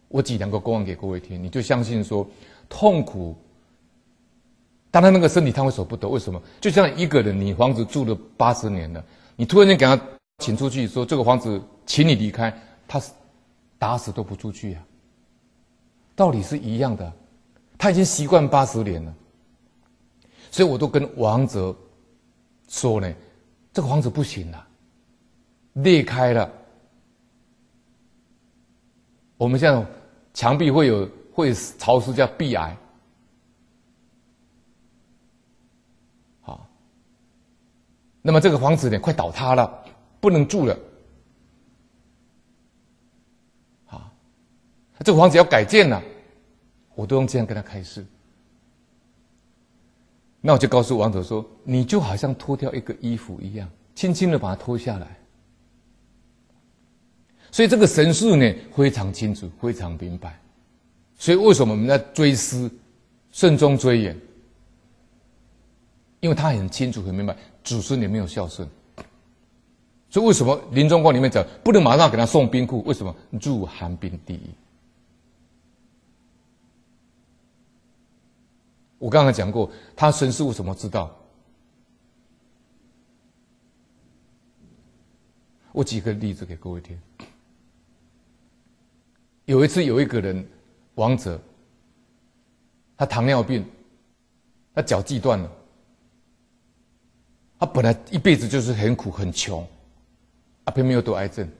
我举2个公案给各位听，你就相信说，痛苦，当然那个身体他会舍不得，为什么？就像一个人，你房子住了80年了，你突然间给他请出去，说这个房子请你离开，他打死都不出去啊。道理是一样的，他已经习惯80年了，所以我都跟王者说呢，这个房子不行了，裂开了。我们现在墙壁会潮湿，叫壁癌。好，那么这个房子呢，快倒塌了，不能住了。好，这个房子要改建了，我都用这样跟他开示。那我就告诉王者说，你就好像脱掉一个衣服一样，轻轻的把它脱下来。所以这个神术呢非常清楚，非常明白。所以为什么我们在追思、慎终追远？因为他很清楚、很明白，祖孙也没有孝顺。所以为什么临终观里面讲不能马上给他送冰库？为什么？入寒冰地狱。我刚才讲过，他神师为什么知道？我举个例子给各位听。有一次，有一个人，王者，他糖尿病，他脚锯断了，他本来一辈子就是很苦很穷，偏偏又得癌症。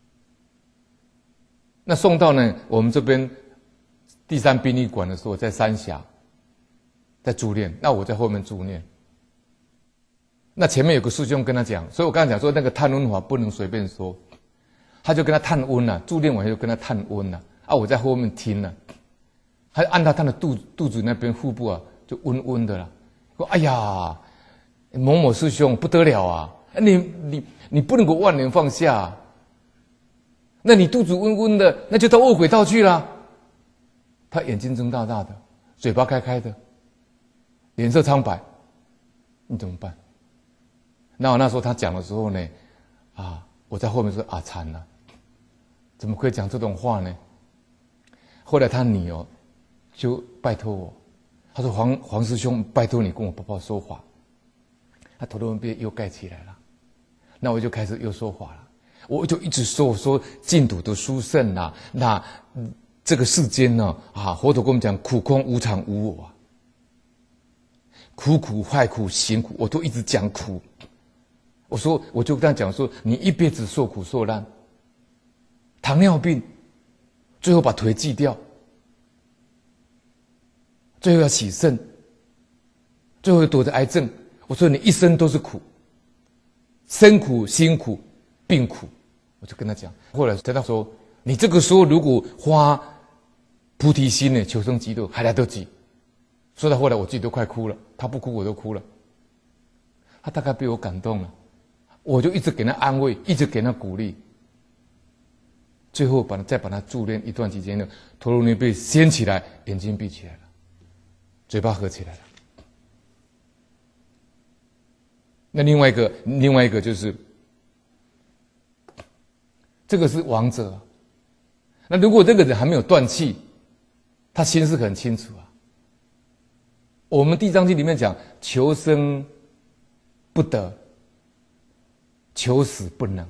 那送到呢我们这边第3殡仪馆的时候，在三峡，在助念，那我在后面助念。那前面有个师兄跟他讲，所以我刚才讲说那个探温法不能随便说。他就跟他探温了，助念完就跟他探温了，我在后面听了，他按到他的肚子那边腹部啊，就温温的了。说：“哎呀，某某师兄不得了啊！你不能够万年放下啊，那你肚子温温的，那就到恶鬼道去了。”他眼睛睁大大的，嘴巴开开的，脸色苍白，你怎么办？那我那时候他讲的时候呢，我在后面说：“惨了。”怎么可以讲这种话呢？后来他女儿就拜托我，他说：“黄师兄，拜托你跟我爸爸说法。”他头都被又盖起来了，那我就开始又说法了，我就一直说净土的殊胜啊，那这个世间呢，佛陀跟我们讲苦空无常无我啊，苦苦坏苦行苦，我都一直讲苦。我就跟他讲说，你一辈子受苦受难。糖尿病，最后把腿锯掉，最后要洗肾，最后又得着癌症。我说你一生都是苦，生苦、辛苦、病苦。我就跟他讲，后来他说，你这个时候如果发菩提心呢，求生极乐还来得及。说到后来，我自己都快哭了，他不哭我都哭了。他大概被我感动了，我就一直给他安慰，一直给他鼓励。最后再把他助念一段期间呢，陀罗尼被掀起来，眼睛闭起来了，嘴巴合起来了。那另外一个就是，这个是王者。那如果这个人还没有断气，他心是很清楚啊。我们《地藏经》里面讲，求生不得，求死不能。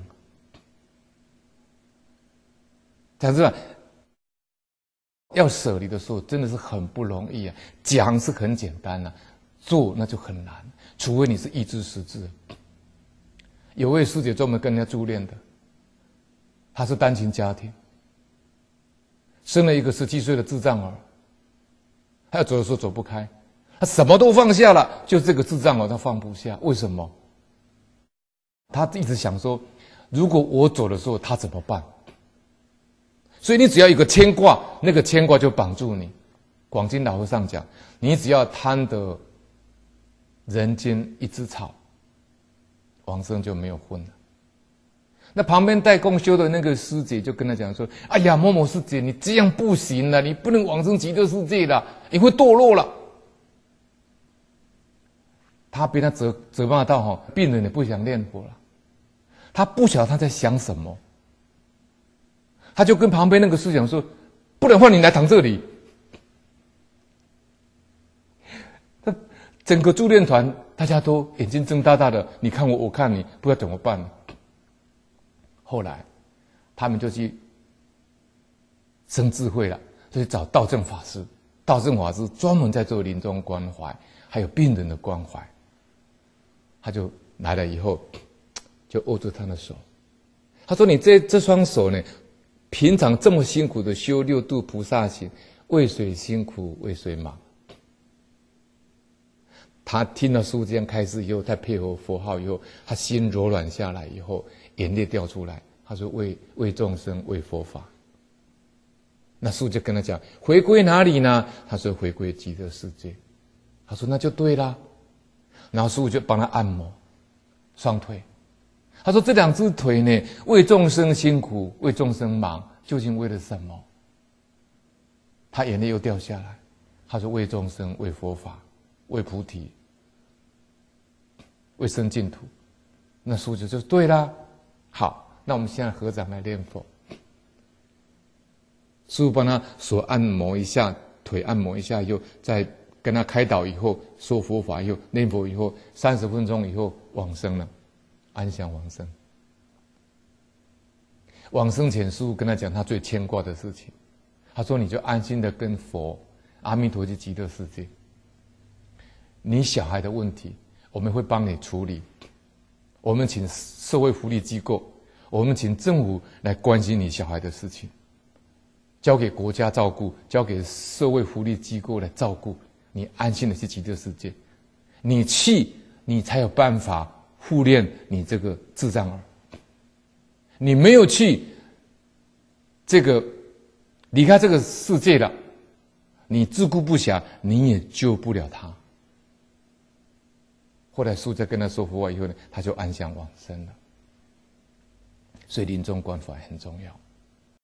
讲真的，要舍离的时候真的是很不容易啊。讲是很简单啊，做那就很难，除非你是意志识志。有位师姐专门跟人家助念的，她是单亲家庭，生了一个17岁的智障儿，她要走的时候走不开，她什么都放下了，就这个智障儿她放不下。为什么？她一直想说，如果我走的时候她怎么办？所以你只要有个牵挂，那个牵挂就绑住你。广经老和尚讲，你只要贪得人间一枝草，往生就没有分了。那旁边带共修的那个师姐就跟他讲说：“哎呀，某某师姐，你这样不行了，你不能往生极乐世界了，你会堕落了。”他被他责骂到病人也不想念佛了，他不晓得他在想什么。他就跟旁边那个师讲说：“ 不然换你来躺这里。整个助念团大家都眼睛睁大大的，你看我，我看你，不知道怎么办。后来他们就去生智慧了，就去找道正法师。道正法师专门在做临终关怀，还有病人的关怀。他就来了以后，就握住他的手，他说：“你这双手呢，平常这么辛苦的修六度菩萨行，为谁辛苦为谁忙？”他听了书这样开示以后，再配合佛号以后，他心柔软下来以后，眼泪掉出来。他说：“为众生，为佛法。”那师父就跟他讲：“回归哪里呢？”他说：“回归极乐世界。”他说：“那就对啦。”然后师父就帮他按摩双腿。他说：“这两只腿呢，为众生辛苦，为众生忙，究竟为了什么？”他眼泪又掉下来。他说：“为众生，为佛法。”为菩提，为生净土，那师父就对啦。好，那我们现在合掌来念佛。师父帮他手按摩一下，腿按摩一下以后，再跟他开导以后，说佛法以后，念佛以后，30分钟以后往生了，安详往生。往生前，师父跟他讲他最牵挂的事情，他说：“你就安心的跟佛阿弥陀去极乐世界。你小孩的问题，我们会帮你处理。我们请社会福利机构，我们请政府来关心你小孩的事情，交给国家照顾，交给社会福利机构来照顾。你安心的去极乐世界。你去，你才有办法护念你这个智障儿。你没有去，这个离开这个世界了，你自顾不暇，你也救不了他。”后来师父在跟他说佛法以后呢，他就安详往生了。所以临终关怀很重要。